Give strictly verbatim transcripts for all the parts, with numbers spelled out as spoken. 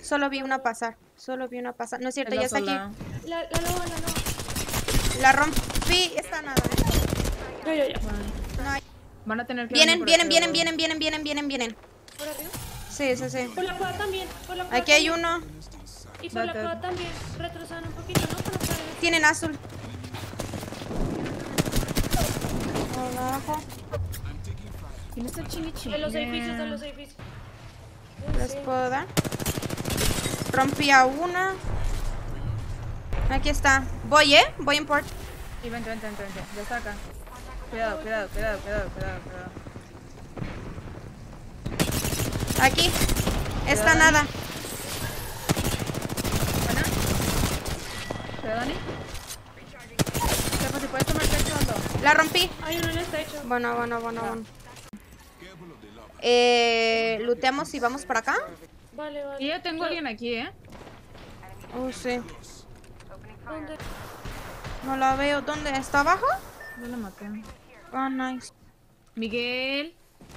Solo vi una pasar. Solo vi una pasar. No es cierto, ya está aquí. La, la loba, la loba. La rompí. Está nada, ¿eh? Ya, ya, ya. No hay. Van a tener que Vienen, venir por vienen, aquí, vienen, ¿no? vienen, vienen, vienen, vienen, vienen. ¿Por arriba? Sí, sí, sí. Por la cueva también. Por la cueva Aquí hay también. uno. Y por la Date. cueva también. Retrosadan un poquito, ¿no? Para estar en- Tienen azul. Abajo. ¿Quién está chinichi? En los edificios, en los edificios. Les puedo dar. Rompí a una. Aquí está. Voy, ¿eh? Voy en port. Sí, vente, vente, vente, vente. Ya está acá. Cuidado, cuidado, cuidado, cuidado, cuidado, cuidado. Aquí. Está nada. ¿Buena? ¿Cuidado, Dani? Sepa, si puedes tomar techo, hazlo. La rompí. Hay uno en este hecho. Bueno, bueno, bueno, bueno. Eh, looteamos y vamos para acá. Vale, vale. Y ya tengo a alguien aquí, ¿eh? Oh, sí. ¿Dónde? No la veo. ¿Dónde? ¿Está abajo? No la maté. Oh, nice. Miguel.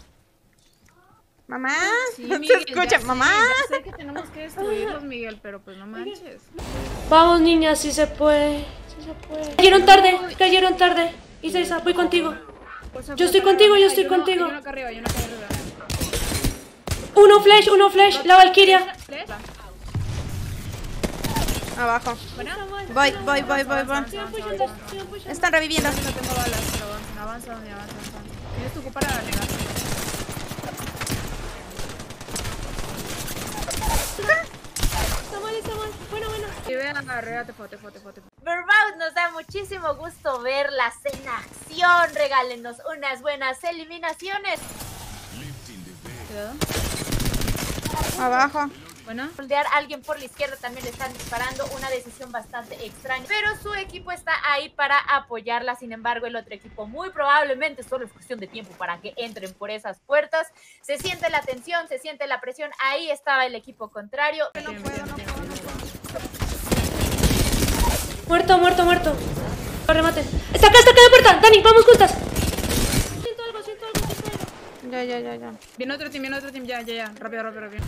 Mamá. Sí, ¿Se Miguel, escucha? ya sé, Mamá. ya sé que tenemos que destruirlos, Miguel, pero pues no manches. Vamos, niñas, si se puede. Si se puede. Cayeron tarde, cayeron tarde. Isaisa, voy contigo. Yo estoy contigo, yo estoy Hay uno- contigo. Hay uno acá arriba, hay uno acá arriba. Uno flash, uno flash, la Valkyria. ¿Flash? Abajo. ¿Buena? Voy, voy, voy, voy, voy. Sigan pushando, sigan pushando. Están reviviendo. No tengo balas, pero avanza, avanza, avanza, avanza. Tienes tu para negar. Está mal, está mal. Bueno, bueno. Y vean, arriba, te fue, te fue, te fue, te fue. Verbout, nos da muchísimo gusto verlas en acción. Regálenos unas buenas eliminaciones. Cuidado. Abajo. Buena. Moldear a alguien por la izquierda también le están disparando, una decisión bastante extraña, pero su equipo está ahí para apoyarla. Sin embargo, el otro equipo muy probablemente solo es cuestión de tiempo para que entren por esas puertas. Se siente la tensión, se siente la presión. Ahí estaba el equipo contrario. No puedo, no puedo, no puedo. Muerto, muerto, muerto. Lo rematen. Está acá, está acá de puerta. Dani, vamos juntas. Siento algo, siento algo, siento algo. Ya, ya, ya, ya. Viene otro team, viene otro team, ya, ya, ya. Rápido, rápido, rápido.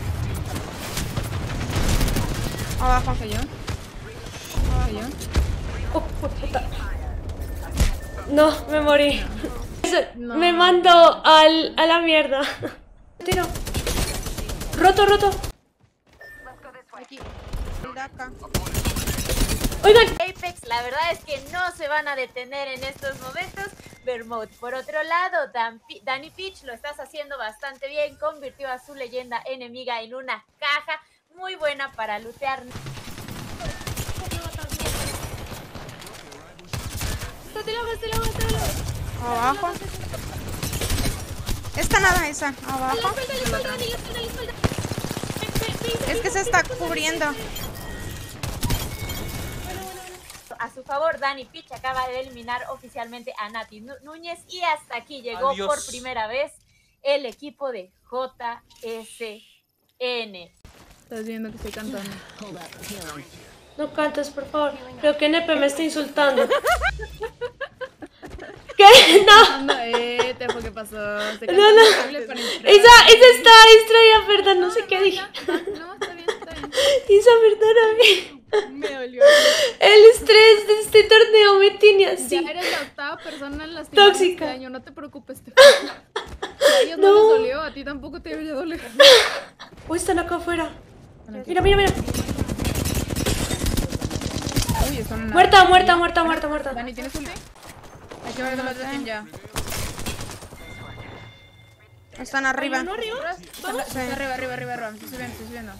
Abajo. Cayó. Cayó. Oh, puta. No, me morí. Eso, No. Me mando al, a la mierda. Tiro. Roto, roto. Aquí. El de acá. Oigan. Apex, la verdad es que no se van a detener en estos momentos. Vermouth, por otro lado, Dan P- Danny Peach lo estás haciendo bastante bien. Convirtió a su leyenda enemiga en una caja muy buena para lootear. Está tirado, está tirado, está tirado. Abajo. Está nada esa. Abajo. La espalda, la espalda, Dani, la espalda, la espalda. Es que se está cubriendo. A su favor, Danny Peach acaba de eliminar oficialmente a Nati Nú- Núñez y hasta aquí llegó Adiós. por primera vez el equipo de J S N. Estás viendo que estoy cantando. No cantes, por favor. Creo que Nepe me está insultando. ¿Qué? No. No, eh, te fue, ¿qué pasó? Te No, no. Esa, esa está distraída, perdón, no sé qué dije. No, está bien, está bien. Isa, perdóname. Me dolió. El estrés de este torneo me tiene así. Ya eres la octava persona en las tiendas Tóxica. este año, no te preocupes. Te... Si a ellos no. No. les dolió, a ti tampoco te debería doler. Uy, están acá afuera. Mira, mira, mira. Uy, están en la- Muerta, muerta, muerta, muerta, muerta. Dani, ¿tienes ulti? Hay que ver el otro team ya. Están arriba. ¿No arriba? Vamos. Sí. Arriba, arriba, arriba, arriba. Estoy subiendo, estoy subiendo.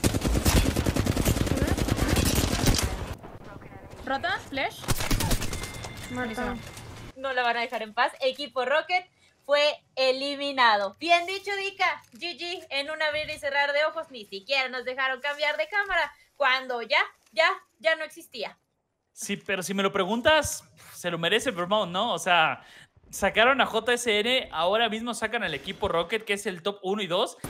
¿Rota? ¿Flash? Muerta. No la van a dejar en paz. Equipo Rocket fue eliminado. Bien dicho, Dika. G G en un abrir y cerrar de ojos. Ni siquiera nos dejaron cambiar de cámara cuando ya, ya, ya no existía. Sí, pero si me lo preguntas, se lo merece Vermouth, ¿no? O sea, sacaron a J S N, ahora mismo sacan al equipo Rocket, que es el top uno y dos.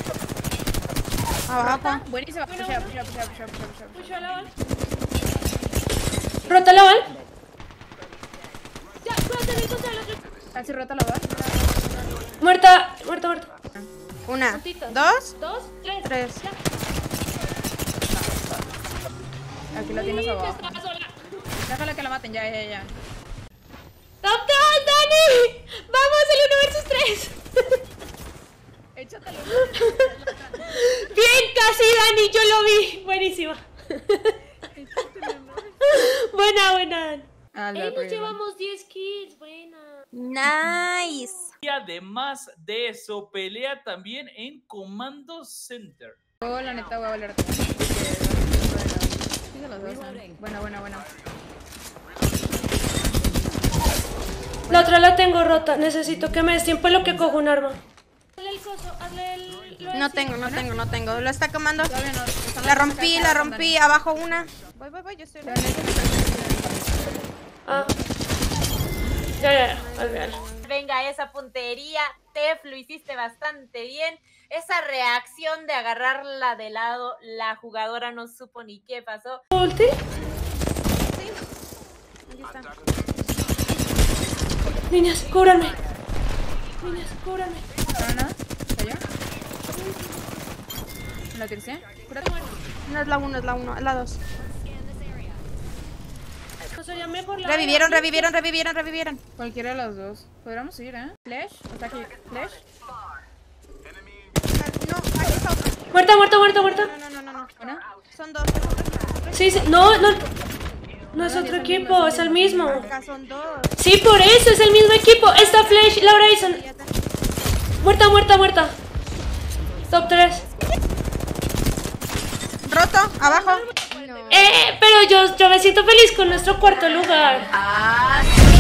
Abajo. Buenísima. Pushea, pushea, pushea, pushea, pushea, pushea. Pucha la bal. Rota la bal. Ya, cuídate, mi contra la otra. Casi rota la bala. Muerta, muerta, muerta. Una, Puntitos. dos, Dos, tres. tres. Ya. Aquí la tienes Uy, abajo. estaba sola. Déjala que la maten, ya, ya, ya. ¡Top dos, Dani! ¡Vamos, el uno versus tres! Échatelo. Bien, casi, Dani, yo lo vi. Buenísima. Buena, buena. Ah, Ey, la nos prima. llevamos diez kills. Buena. Nice. Y además de eso, pelea también en Commando Center. Yo, la neta, voy a valer todo. Sí, se los dos. ¿eh? Buena, buena, buena. La otra la tengo rota. Necesito que me des tiempo en lo que cojo un arma. Hazle el coso, hazle el... lo No del- tengo, no tengo, no tengo. Lo está quemando. Todavía no. están La las rompí, acá, la rompí. Abajo una. Voy, voy, voy. Yo estoy. Dani. Ah. Ya, ya, ya. Olvídalo. Venga, esa puntería, Tef, lo hiciste bastante bien. Esa reacción de agarrarla de lado, la jugadora no supo ni qué pasó. ¿Ulti? Aquí está. Niñas, cúbranme. Niñas, cúbranme. ¿No, no? ¿Cayó? ¿Me la tiré? Cúrate. No es la uno, es la uno, es la dos. ¿No sería mejor la... Revivieron, revivieron, revivieron, revivieron. Cualquiera de las dos. Podríamos ir, ¿eh? Flash. Está aquí. Flash. No, aquí está otra. Muerta, muerta, muerta, muerta. No, no, no, no. ¿Buena? Son dos. Sí, sí. No, no. No es otro equipo, es el mismo. Acá son dos. Sí, por eso es el mismo equipo. Está Flash, Laura Ison. Ya está. Muerta, muerta, muerta. Top tres. Roto, abajo. Eh, pero yo, yo me siento feliz con nuestro cuarto lugar.